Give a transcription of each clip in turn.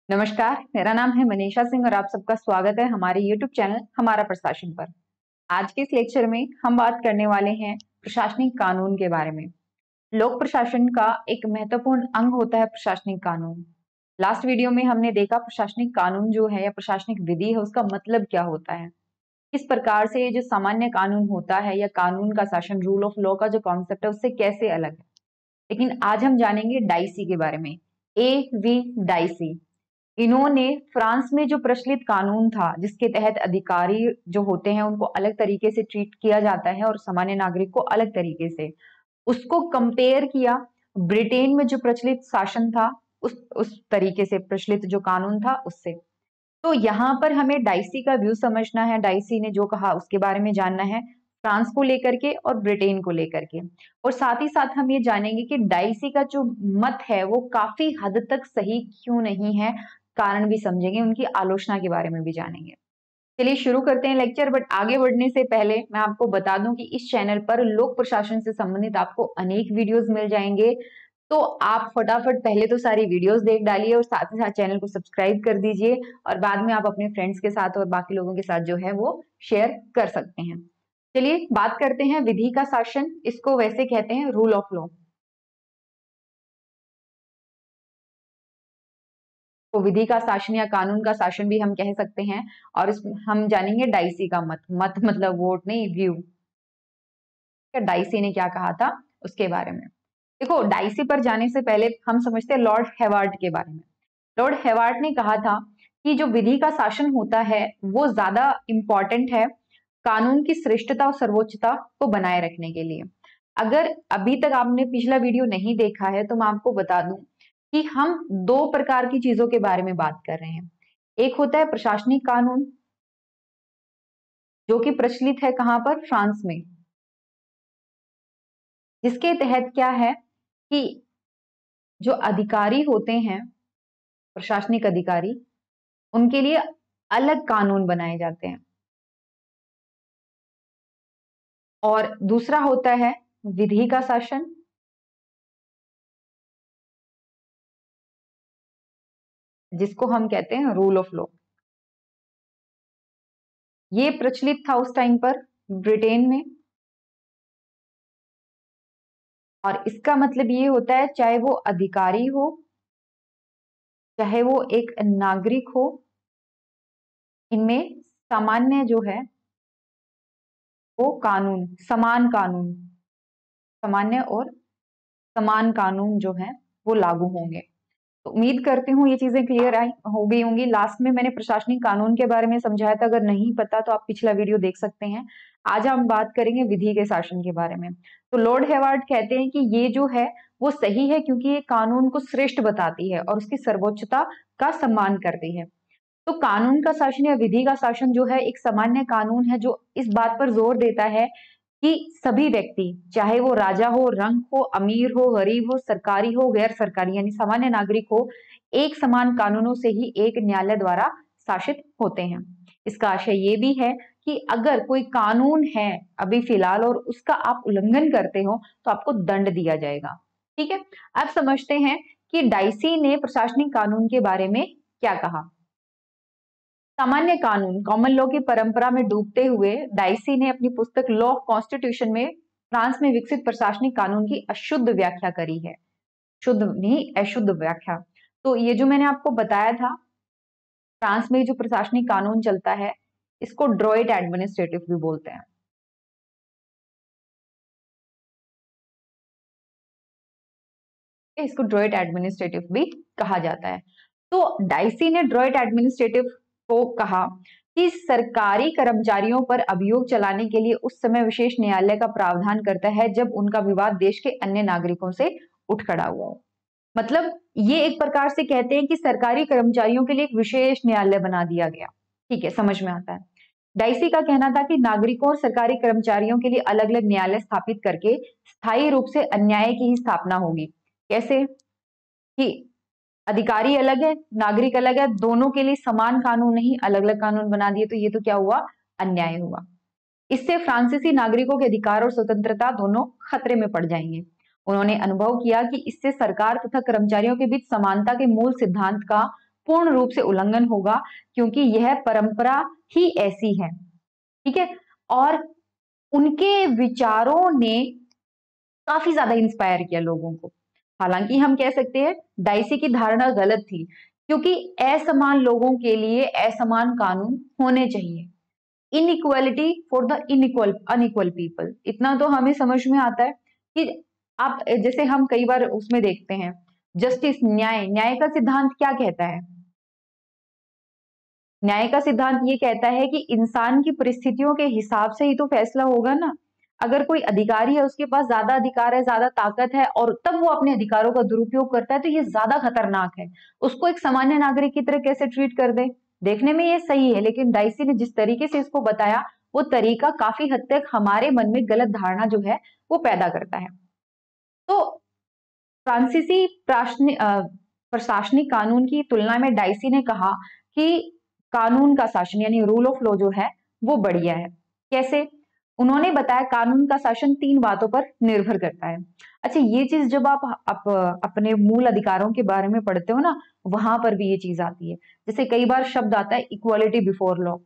नमस्कार, मेरा नाम है मनीषा सिंह और आप सबका स्वागत है हमारे YouTube चैनल हमारा प्रशासन पर। आज के इस लेक्चर में हम बात करने वाले हैं प्रशासनिक कानून के बारे में। लोक प्रशासन का एक महत्वपूर्ण अंग होता है प्रशासनिक कानून। लास्ट वीडियो में हमने देखा प्रशासनिक कानून जो है या प्रशासनिक विधि है उसका मतलब क्या होता है, किस प्रकार से ये जो सामान्य कानून होता है या कानून का शासन, रूल ऑफ लॉ का जो कॉन्सेप्ट है उससे कैसे अलग है। लेकिन आज हम जानेंगे डाइसी के बारे में। A.V. डाइसी, इन्होंने फ्रांस में जो प्रचलित कानून था जिसके तहत अधिकारी जो होते हैं उनको अलग तरीके से ट्रीट किया जाता है और सामान्य नागरिक को अलग तरीके से, उसको कंपेयर किया ब्रिटेन में जो प्रचलित शासन था उस तरीके से प्रचलित जो कानून था उससे। तो यहाँ पर हमें डाइसी का व्यू समझना है, डाइसी ने जो कहा उसके बारे में जानना है, फ्रांस को लेकर के और ब्रिटेन को लेकर के। और साथ ही साथ हम ये जानेंगे कि डाइसी का जो मत है वो काफी हद तक सही क्यों नहीं है, कारण भी समझेंगे, उनकी आलोचना के बारे में भी जानेंगे। चलिए शुरू करते हैं लेक्चर। बट आगे बढ़ने से पहले मैं आपको बता दूं कि इस चैनल पर लोक प्रशासन से संबंधित आपको अनेक वीडियोस मिल जाएंगे, तो आप फटाफट पहले तो सारी वीडियोस देख डालिए और साथ ही साथ चैनल को सब्सक्राइब कर दीजिए और बाद में आप अपने फ्रेंड्स के साथ और बाकी लोगों के साथ जो है वो शेयर कर सकते हैं। चलिए बात करते हैं विधि का शासन, इसको वैसे कहते हैं रूल ऑफ लॉ। तो विधि का शासन या कानून का शासन भी हम कह सकते हैं। और इस हम जानेंगे डाइसी का मत, मत मतलब वोट नहीं, व्यू। डाइसी ने क्या कहा था उसके बारे में। देखो, डाइसी पर जाने से पहले हम समझते हैं लॉर्ड हेवार्ड के बारे में। लॉर्ड हेवार्ड ने कहा था कि जो विधि का शासन होता है वो ज्यादा इंपॉर्टेंट है कानून की श्रेष्ठता और सर्वोच्चता को बनाए रखने के लिए। अगर अभी तक आपने पिछला वीडियो नहीं देखा है तो मैं आपको बता दूं कि हम दो प्रकार की चीजों के बारे में बात कर रहे हैं। एक होता है प्रशासनिक कानून जो कि प्रचलित है कहां पर, फ्रांस में, जिसके तहत क्या है कि जो अधिकारी होते हैं, प्रशासनिक अधिकारी, उनके लिए अलग कानून बनाए जाते हैं। और दूसरा होता है विधि का शासन, जिसको हम कहते हैं रूल ऑफ लॉ। ये प्रचलित था उस टाइम पर ब्रिटेन में। और इसका मतलब ये होता है चाहे वो अधिकारी हो चाहे वो एक नागरिक हो, इनमें सामान्य जो है वो कानून, समान कानून, सामान्य और समान कानून जो है वो लागू होंगे। तो उम्मीद करती हूँ ये चीजें क्लियर आई हो गई होंगी। लास्ट में मैंने प्रशासनिक कानून के बारे में समझाया था, अगर नहीं पता तो आप पिछला वीडियो देख सकते हैं। आज हम बात करेंगे विधि के शासन के बारे में। तो लॉर्ड हेवार्ड कहते हैं कि ये जो है वो सही है क्योंकि ये कानून को श्रेष्ठ बताती है और उसकी सर्वोच्चता का सम्मान करती है। तो कानून का शासन या विधि का शासन जो है एक सामान्य कानून है जो इस बात पर जोर देता है कि सभी व्यक्ति, चाहे वो राजा हो, रंक हो, अमीर हो, गरीब हो, सरकारी हो, गैर सरकारी, यानी सामान्य नागरिक हो, एक समान कानूनों से ही एक न्यायालय द्वारा शासित होते हैं। इसका आशय ये भी है कि अगर कोई कानून है अभी फिलहाल और उसका आप उल्लंघन करते हो तो आपको दंड दिया जाएगा। ठीक है, अब समझते हैं कि डाइसी ने प्रशासनिक कानून के बारे में क्या कहा। सामान्य कानून, कॉमन लॉ की परंपरा में डूबते हुए डाइसी ने अपनी पुस्तक लॉ ऑफ कॉन्स्टिट्यूशन में फ्रांस में विकसित प्रशासनिक कानून की अशुद्ध व्याख्या करी है। शुद्ध नहीं, अशुद्ध व्याख्या। तो ये जो मैंने आपको बताया था, फ्रांस में जो प्रशासनिक कानून चलता है इसको ड्रॉइट एडमिनिस्ट्रेटिव भी बोलते हैं। इसको ड्रॉइट एडमिनिस्ट्रेटिव भी कहा जाता है। तो डाइसी ने ड्रॉइट एडमिनिस्ट्रेटिव को कहा कि सरकारी कर्मचारियों पर अभियोग चलाने के लिए उस समय विशेष न्यायालय का प्रावधान करता है जब उनका विवाद देश के अन्य नागरिकों से उठ खड़ा हुआ हो। मतलब ये एक प्रकार से कहते हैं कि सरकारी कर्मचारियों के लिए एक विशेष न्यायालय बना दिया गया। ठीक है, समझ में आता है। डाइसी का कहना था कि नागरिकों और सरकारी कर्मचारियों के लिए अलग अलग न्यायालय स्थापित करके स्थायी रूप से अन्याय की ही स्थापना होगी। कैसे कि अधिकारी अलग है, नागरिक अलग है, दोनों के लिए समान कानून नहीं अलग अलग कानून बना दिए, तो ये तो क्या हुआ, अन्याय हुआ। इससे फ्रांसीसी नागरिकों के अधिकार और स्वतंत्रता दोनों खतरे में पड़ जाएंगे। उन्होंने अनुभव किया कि इससे सरकार तथा कर्मचारियों के बीच समानता के मूल सिद्धांत का पूर्ण रूप से उल्लंघन होगा, क्योंकि यह परंपरा ही ऐसी है। ठीक है, और उनके विचारों ने काफी ज्यादा इंस्पायर किया लोगों को। हालांकि हम कह सकते हैं डाइसी की धारणा गलत थी, क्योंकि असमान लोगों के लिए असमान कानून होने चाहिए। Inequality for the unequal people, इतना तो हमें समझ में आता है कि आप जैसे हम कई बार उसमें देखते हैं जस्टिस, न्याय का सिद्धांत क्या कहता है? न्याय का सिद्धांत ये कहता है कि इंसान की परिस्थितियों के हिसाब से ही तो फैसला होगा ना। अगर कोई अधिकारी है, उसके पास ज्यादा अधिकार है, ज्यादा ताकत है, और तब वो अपने अधिकारों का दुरुपयोग करता है, तो ये ज्यादा खतरनाक है। उसको एक सामान्य नागरिक की तरह कैसे ट्रीट कर दे? देखने में ये सही है, लेकिन डाइसी ने जिस तरीके से इसको बताया, वो तरीका काफी हद तक हमारे मन में गलत धारणा जो है वो पैदा करता है। तो फ्रांसीसी प्रशासनिक कानून की तुलना में डाइसी ने कहा कि कानून का शासन यानी रूल ऑफ लॉ जो है वो बढ़िया है। कैसे? उन्होंने बताया कानून का शासन 3 बातों पर निर्भर करता है। अच्छा, ये चीज जब आप अपने मूल अधिकारों के बारे में पढ़ते हो ना, वहां पर भी ये चीज आती है। जैसे कई बार शब्द आता है इक्वालिटी बिफोर लॉ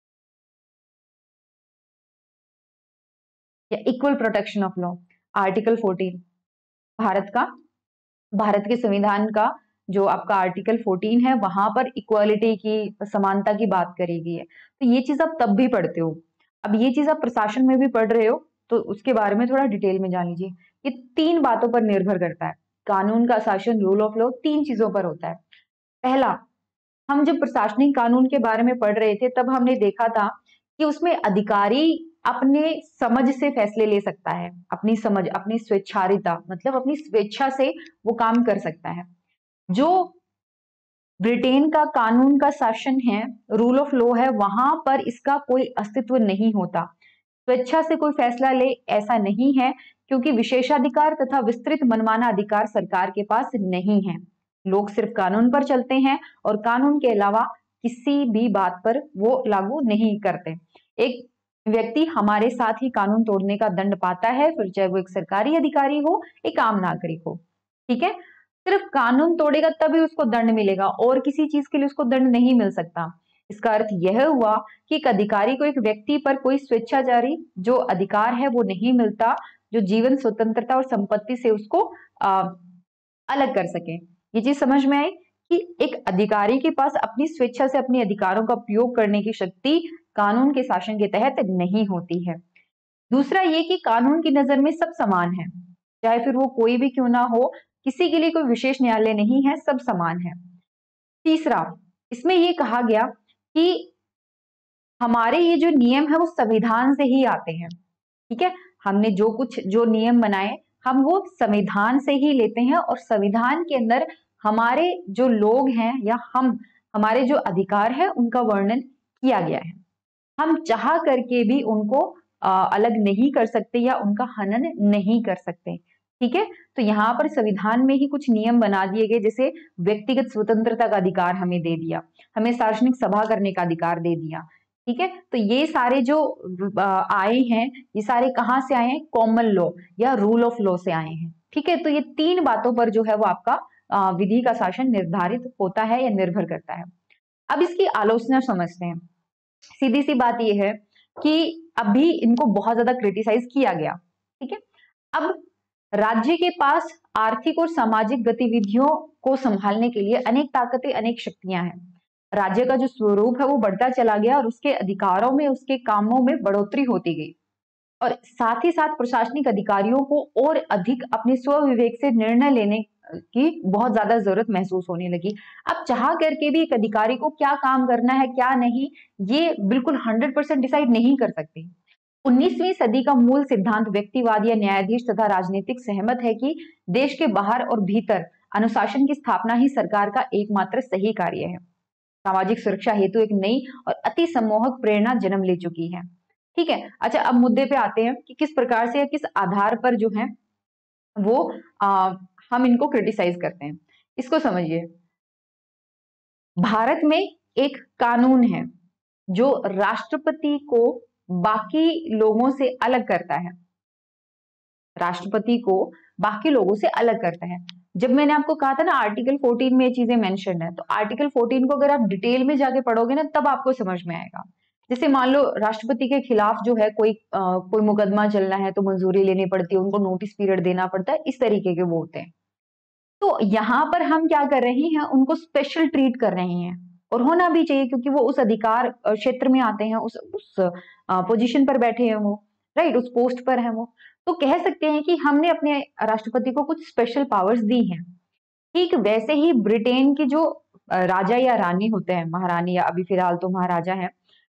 या equal protection of law, article 14 Bharat का, भारत के संविधान का जो आपका आर्टिकल 14 है, वहां पर इक्वालिटी की, समानता की बात करी गई है। तो ये चीज आप तब भी पढ़ते हो। अब ये चीज आप प्रशासन में भी पढ़ रहे हो, तो उसके बारे में थोड़ा डिटेल में जान लीजिए। ये 3 बातों पर निर्भर करता है। कानून का शासन, रूल ऑफ लॉ 3 चीजों पर होता है। पहला, हम जब प्रशासनिक कानून के बारे में पढ़ रहे थे, तब हमने देखा था कि उसमें अधिकारी अपने समझ से फैसले ले सकता है। अपनी समझ, अपनी स्वेच्छारिता, मतलब अपनी स्वेच्छा से वो काम कर सकता है। जो ब्रिटेन का कानून का शासन है, रूल ऑफ लॉ है, वहां पर इसका कोई अस्तित्व नहीं होता। स्वेच्छा से कोई फैसला ले ऐसा नहीं है, क्योंकि विशेषाधिकार तथा विस्तृत मनमाना अधिकार सरकार के पास नहीं है। लोग सिर्फ कानून पर चलते हैं और कानून के अलावा किसी भी बात पर वो लागू नहीं करते। एक व्यक्ति हमारे साथ ही कानून तोड़ने का दंड पाता है, फिर चाहे वो एक सरकारी अधिकारी हो, एक आम नागरिक हो। ठीक है, सिर्फ कानून तोड़ेगा तभी उसको दंड मिलेगा, और किसी चीज के लिए उसको दंड नहीं मिल सकता। इसका अर्थ यह हुआ कि एक अधिकारी को एक व्यक्ति पर कोई स्वेच्छाचारी जो अधिकार है वो नहीं मिलता, जो जीवन स्वतंत्रता और संपत्ति से उसको अलग कर सके। ये चीज समझ में आई कि एक अधिकारी के पास अपनी स्वेच्छा से अपने अधिकारों का उपयोग करने की शक्ति कानून के शासन के तहत नहीं होती है। दूसरा ये कि कानून की नजर में सब समान है, चाहे फिर वो कोई भी क्यों ना हो, किसी के लिए कोई विशेष न्यायालय नहीं है, सब समान है। तीसरा, इसमें ये कहा गया कि हमारे ये जो नियम है वो संविधान से ही आते हैं। ठीक है, हमने जो नियम बनाए, हम वो संविधान से ही लेते हैं, और संविधान के अंदर हमारे जो लोग हैं या हमारे जो अधिकार है उनका वर्णन किया गया है। हम चाह करके भी उनको अलग नहीं कर सकते या उनका हनन नहीं कर सकते। ठीक है, तो यहाँ पर संविधान में ही कुछ नियम बना दिए गए, जैसे व्यक्तिगत स्वतंत्रता का अधिकार हमें दे दिया, हमें सार्वजनिक सभा करने का अधिकार दे दिया। ठीक है, तो ये सारे जो आए हैं, ये सारे कहाँ से आए हैं? कॉमन लॉ या रूल ऑफ लॉ से आए हैं। ठीक है, तो ये 3 बातों पर जो है वो आपका विधि का शासन निर्धारित होता है या निर्भर करता है। अब इसकी आलोचना समझते हैं। सीधी सी बात यह है कि अभी इनको बहुत ज्यादा क्रिटिसाइज किया गया। ठीक है, अब राज्य के पास आर्थिक और सामाजिक गतिविधियों को संभालने के लिए अनेक ताकतें, अनेक शक्तियां हैं। राज्य का जो स्वरूप है वो बढ़ता चला गया, और उसके अधिकारों में, उसके कामों में बढ़ोतरी होती गई, और साथ ही साथ प्रशासनिक अधिकारियों को और अधिक अपने स्वविवेक से निर्णय लेने की बहुत ज्यादा जरूरत महसूस होने लगी। अब चाह करके भी एक अधिकारी को क्या काम करना है, क्या नहीं, ये बिल्कुल 100% डिसाइड नहीं कर सकते। 19वीं सदी का मूल सिद्धांत व्यक्तिवाद या न्यायाधीश तथा राजनीतिक सहमत है कि देश के बाहर और भीतर अनुशासन की स्थापना ही सरकार का एकमात्र सही कार्य है। सामाजिक सुरक्षा हेतु एक नई और अति सम्मोहक प्रेरणा जन्म ले चुकी है। ठीक है, अच्छा, अब मुद्दे पे आते हैं कि किस प्रकार से या किस आधार पर जो है वो हम इनको क्रिटिसाइज करते हैं। इसको समझिए। भारत में एक कानून है जो राष्ट्रपति को बाकी लोगों से अलग करता है, राष्ट्रपति को बाकी लोगों से अलग करता है। जब मैंने आपको कहा था ना आर्टिकल 14 में ये चीजें मेंशन है, तो आर्टिकल 14 को अगर आप डिटेल में जाके पढ़ोगे ना तब आपको समझ में आएगा। जैसे मान लो राष्ट्रपति के खिलाफ जो है कोई मुकदमा चलना है तो मंजूरी लेनी पड़ती है, उनको नोटिस पीरियड देना पड़ता है, इस तरीके के वो होते हैं। तो यहाँ पर हम क्या कर रहे हैं, उनको स्पेशल ट्रीट कर रहे हैं, और होना भी चाहिए क्योंकि वो उस अधिकार क्षेत्र में आते हैं, उस पोजीशन पर बैठे हैं वो, राइट, उस पोस्ट पर है वो। तो कह सकते हैं कि हमने अपने राष्ट्रपति को कुछ स्पेशल पावर्स दी हैं। ठीक वैसे ही ब्रिटेन की जो राजा या रानी होते हैं, महारानी या अभी फिलहाल तो महाराजा है,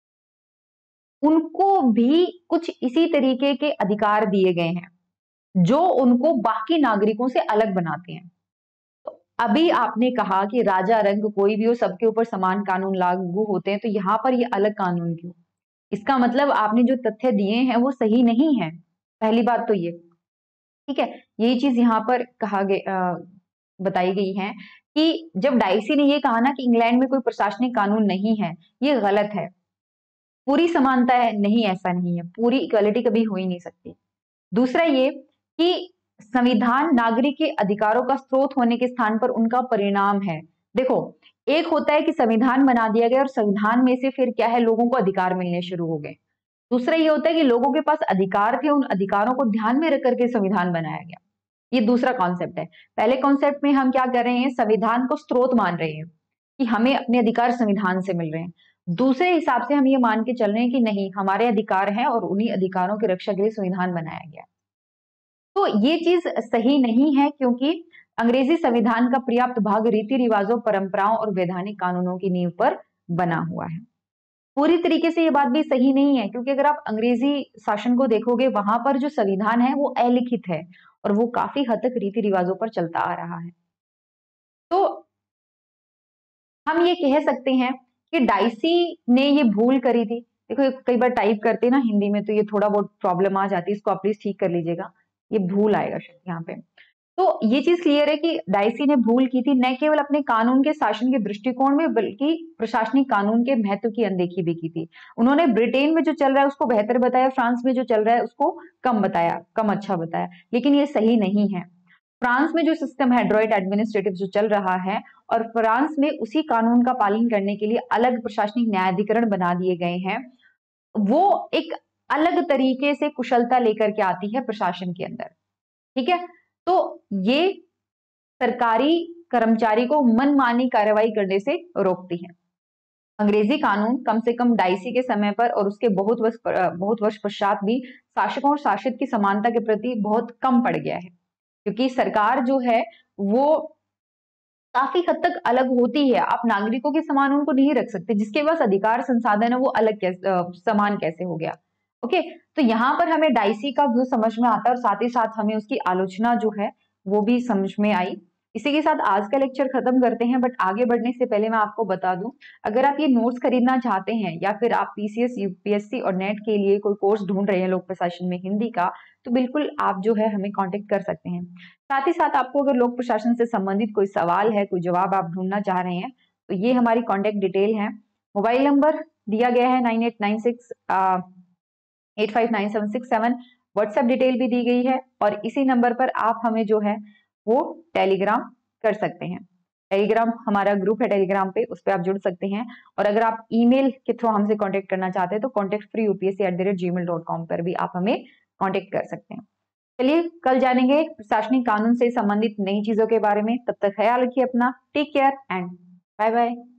उनको भी कुछ इसी तरीके के अधिकार दिए गए हैं जो उनको बाकी नागरिकों से अलग बनाते हैं। तो अभी आपने कहा कि राजा रंग कोई भी हो, सबके ऊपर समान कानून लागू होते हैं, तो यहाँ पर ये अलग कानून क्यों? इसका मतलब आपने जो तथ्य दिए हैं वो सही नहीं है, पहली बात तो ये, ठीक है। यही चीज यहाँ पर बताई गई है कि जब डाइसी ने ये कहा ना कि इंग्लैंड में कोई प्रशासनिक कानून नहीं है, ये गलत है। पूरी समानता है, नहीं, ऐसा नहीं है, पूरी इक्वालिटी कभी हो ही नहीं सकती। दूसरा ये कि संविधान नागरिक के अधिकारों का स्रोत होने के स्थान पर उनका परिणाम है। देखो, एक होता है कि संविधान बना दिया गया और संविधान में से फिर क्या है, लोगों को अधिकार मिलने शुरू हो गए। दूसरा ये होता है कि लोगों के पास अधिकार थे, उन अधिकारों को ध्यान में रख करके संविधान बनाया गया। ये दूसरा कॉन्सेप्ट है। पहले कॉन्सेप्ट में हम क्या कर रहे हैं, संविधान को स्रोत मान रहे हैं कि हमें अपने अधिकार संविधान से मिल रहे हैं। दूसरे हिसाब से हम ये मान के चल रहे हैं कि नहीं, हमारे अधिकार हैं और उन्हीं अधिकारों की रक्षा के लिए संविधान बनाया गया। तो ये चीज सही नहीं है क्योंकि अंग्रेजी संविधान का पर्याप्त भाग रीति रिवाजों, परंपराओं और वैधानिक कानूनों की नींव पर बना हुआ है। पूरी तरीके से ये बात भी सही नहीं है क्योंकि अगर आप अंग्रेजी शासन को देखोगे, वहां पर जो संविधान है वो अलिखित है और वो काफी हद तक रीति रिवाजों पर चलता आ रहा है। तो हम ये कह सकते हैं कि डाइसी ने ये भूल करी थी। देखो, कई बार टाइप करते हैं ना हिंदी में तो ये थोड़ा बहुत प्रॉब्लम आ जाती है, इसको आप प्लीज ठीक कर लीजिएगा, ये भूल आएगा शायद यहाँ पे। तो ये चीज क्लियर है कि डाइसी ने भूल की थी, न केवल अपने कानून के शासन के दृष्टिकोण में बल्कि प्रशासनिक कानून के महत्व की अनदेखी भी की थी। उन्होंने ब्रिटेन में जो चल रहा है उसको बेहतर बताया, फ्रांस में जो चल रहा है उसको कम बताया, कम अच्छा बताया, लेकिन ये सही नहीं है। फ्रांस में जो सिस्टम है ड्रॉइट एडमिनिस्ट्रेटिव जो चल रहा है, और फ्रांस में उसी कानून का पालन करने के लिए अलग प्रशासनिक न्यायाधिकरण बना दिए गए हैं, वो एक अलग तरीके से कुशलता लेकर के आती है प्रशासन के अंदर, ठीक है। तो ये सरकारी कर्मचारी को मनमानी कार्रवाई करने से रोकती है। अंग्रेजी कानून कम से कम डाइसी के समय पर और उसके बहुत वर्ष पश्चात भी शासकों और शासित की समानता के प्रति बहुत कम पड़ गया है, क्योंकि सरकार जो है वो काफी हद तक अलग होती है। आप नागरिकों के समान उनको नहीं रख सकते, जिसके पास अधिकार संसाधन है वो अलग समान कैसे हो गया। ओके, तो यहाँ पर हमें डाइसी का व्यू समझ में आता है और साथ ही साथ हमें उसकी आलोचना जो है वो भी समझ में आई। इसी के साथ आज का लेक्चर खत्म करते हैं, बट आगे बढ़ने से पहले मैं आपको बता दूं, अगर आप ये नोट्स खरीदना चाहते हैं या फिर आप पीसीएस, यूपीएससी और नेट के लिए कोई कोर्स ढूंढ रहे हैं लोक प्रशासन में हिंदी का, तो बिल्कुल आप जो है हमें कांटेक्ट कर सकते हैं। साथ ही साथ आपको अगर लोक प्रशासन से संबंधित कोई सवाल है, कोई जवाब आप ढूंढना चाह रहे हैं, तो ये हमारी कॉन्टेक्ट डिटेल है। मोबाइल नंबर दिया गया है 9896859767। व्हाट्सएप डिटेल भी दी गई है और इसी नंबर पर आप हमें जो है वो टेलीग्राम कर सकते हैं। टेलीग्राम हमारा ग्रुप है टेलीग्राम पे, उस पर आप जुड़ सकते हैं। और अगर आप ईमेल के थ्रू हमसे कांटेक्ट करना चाहते हैं तो contactfreeupsc@gmail.com पर भी आप हमें कांटेक्ट कर सकते हैं। चलिए कल जानेंगे प्रशासनिक कानून से संबंधित नई चीजों के बारे में। तब तक ख्याल रखिए अपना, take care and bye bye.